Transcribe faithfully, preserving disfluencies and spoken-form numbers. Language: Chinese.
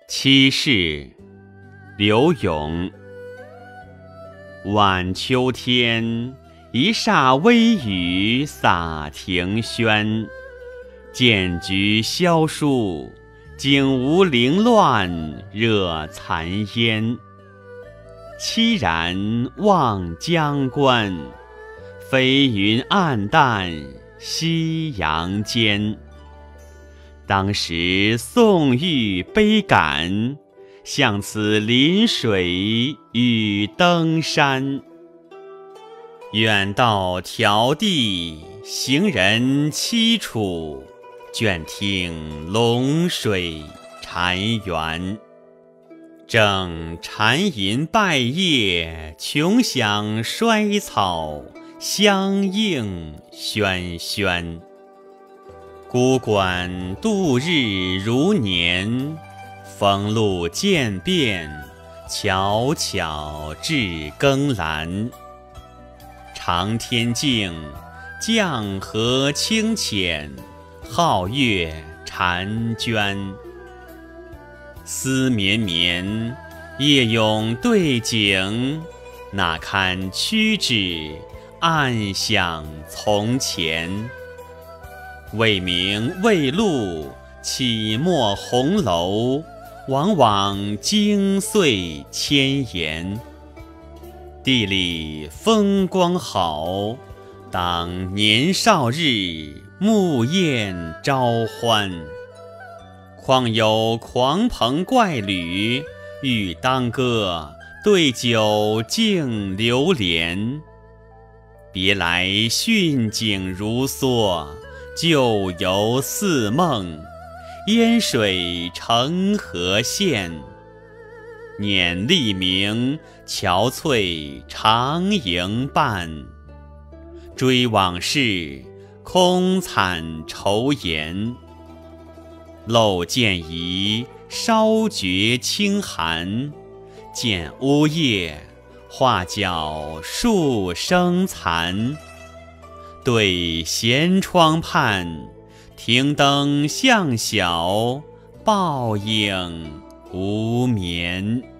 七世，刘永。晚秋天，一霎微雨洒庭轩。剑菊萧疏，景无凌乱惹残烟。凄然望江关，飞云暗淡夕阳间。当时宋玉悲感，向此临水与登山。远道迢递，行人凄楚，倦听龙水潺湲。正蝉吟败叶，穷响衰草，相映喧喧。孤馆度日如年，风露渐变，悄悄至更阑。长天静，江河清浅，皓月婵娟。思绵绵，夜咏对景，哪堪屈指，暗想从前。未明未露，起没红楼，往往经岁千言。地里风光好，当年少日，暮雁朝欢。况有狂朋怪侣，欲当歌，对酒敬流连。别来逊景如梭，旧游似梦，烟水成河县。念吏明，憔悴长营半，追往事，空惨愁颜。漏见疑，稍觉清寒，见屋夜，画角数声残。对闲窗畔，停灯向晓，抱影无眠。